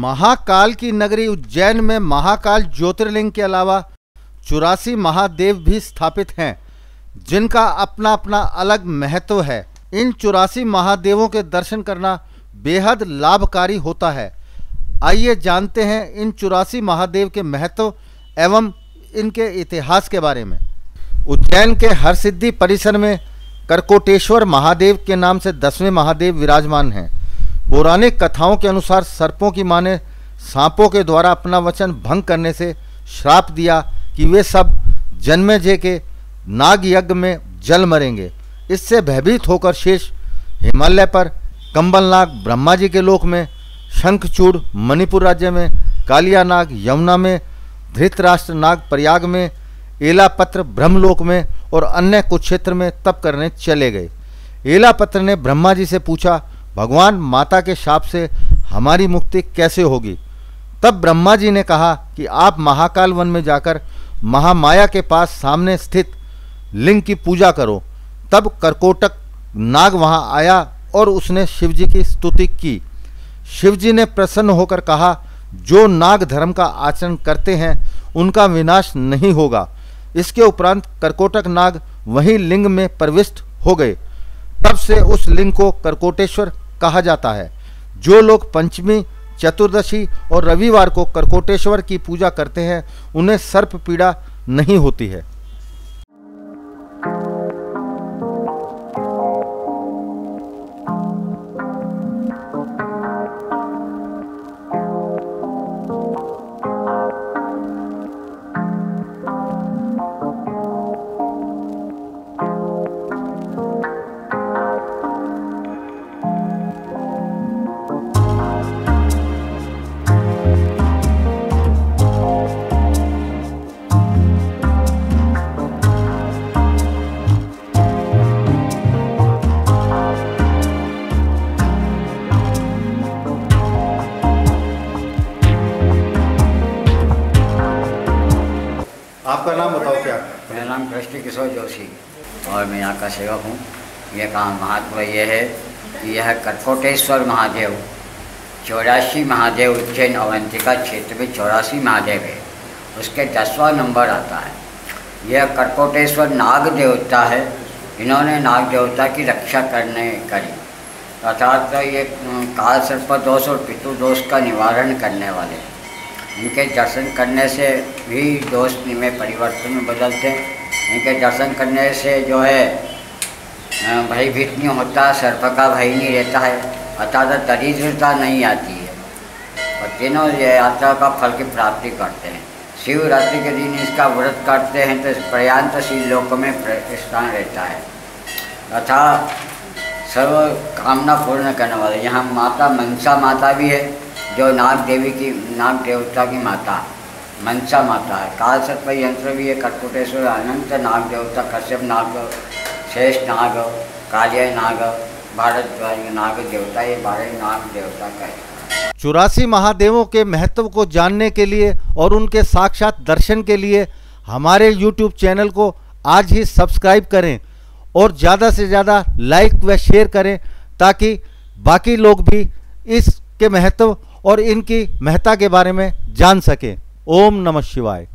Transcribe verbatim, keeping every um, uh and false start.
महाकाल की नगरी उज्जैन में महाकाल ज्योतिर्लिंग के अलावा चौरासी महादेव भी स्थापित हैं, जिनका अपना अपना अलग महत्व है। इन चौरासी महादेवों के दर्शन करना बेहद लाभकारी होता है। आइए जानते हैं इन चौरासी महादेव के महत्व एवं इनके इतिहास के बारे में। उज्जैन के हरसिद्धि परिसर में करकोटेश्वर महादेव के नाम से दसवें महादेव विराजमान हैं। पौराणिक कथाओं के अनुसार सर्पों की मां ने सांपों के द्वारा अपना वचन भंग करने से श्राप दिया कि वे सब जन्मेजय के नाग यज्ञ में जल मरेंगे। इससे भयभीत होकर शेष हिमालय पर, कंबलनाग ब्रह्मा जी के लोक में, शंखचूड़ मणिपुर राज्य में, कालिया नाग यमुना में, धृतराष्ट्र नाग प्रयाग में, एलापत्र ब्रह्मलोक में और अन्य कुछ क्षेत्र में तप करने चले गए। एलापत्र ने ब्रह्मा जी से पूछा, भगवान माता के शाप से हमारी मुक्ति कैसे होगी? तब ब्रह्मा जी ने कहा कि आप महाकाल वन में जाकर महामाया के पास सामने स्थित लिंग की पूजा करो। तब करकोटक नाग वहां आया और उसने शिवजी की स्तुति की। शिवजी ने प्रसन्न होकर कहा, जो नाग धर्म का आचरण करते हैं उनका विनाश नहीं होगा। इसके उपरांत करकोटक नाग वहीं लिंग में प्रविष्ट हो गए। तब से उस लिंग को करकोटेश्वर कहा जाता है। जो लोग पंचमी, चतुर्दशी और रविवार को करकोटेश्वर की पूजा करते हैं उन्हें सर्प पीड़ा नहीं होती है। आपका नाम बताओ क्या? मेरा नाम कृष्ण किशोर जोशी और मैं यहाँ का सेवक हूँ। यह का महत्व ये है कि यह करकोटेश्वर महादेव चौरासी महादेव उज्जैन अवंतिका क्षेत्र में चौरासी महादेव है, उसके दसवां नंबर आता है। यह करकोटेश्वर नाग देवता है। इन्होंने नाग देवता की रक्षा करने करी, अर्थात ये काल सर्प दोष और पितृ दोष का निवारण करने वाले हैं। इनके दर्शन करने से भी दोष में परिवर्तन में बदलते हैं। इनके दर्शन करने से जो है भयभीत नहीं होता, सर्प का भय नहीं रहता है, अर्थात दरिद्रता नहीं आती है और तीनों ये यात्रा का फल की प्राप्ति करते हैं। शिवरात्रि के दिन इसका व्रत करते हैं तो प्रयांतशील लोक में स्थान रहता है, अर्थात सर्व कामना पूर्ण करने वाले। यहाँ माता मनसा माता भी है, जो नाग देवी की नाग देवता की माता मनसा माता है। काल सर्प यंत्र भी है। करकोटेश्वर अनंत नाग देवता, कश्यप नाग, शेष नाग, कालिया नाग, भारद्वाज नाग देवता, ये बारह नाग देवता का है। चौरासी महादेवों के महत्व को जानने के लिए और उनके साक्षात दर्शन के लिए हमारे यूट्यूब चैनल को आज ही सब्सक्राइब करें और ज़्यादा से ज़्यादा लाइक व शेयर करें, ताकि बाकी लोग भी इसके महत्व और इनकी महत्ता के बारे में जान सकें। ओम नमः शिवाय।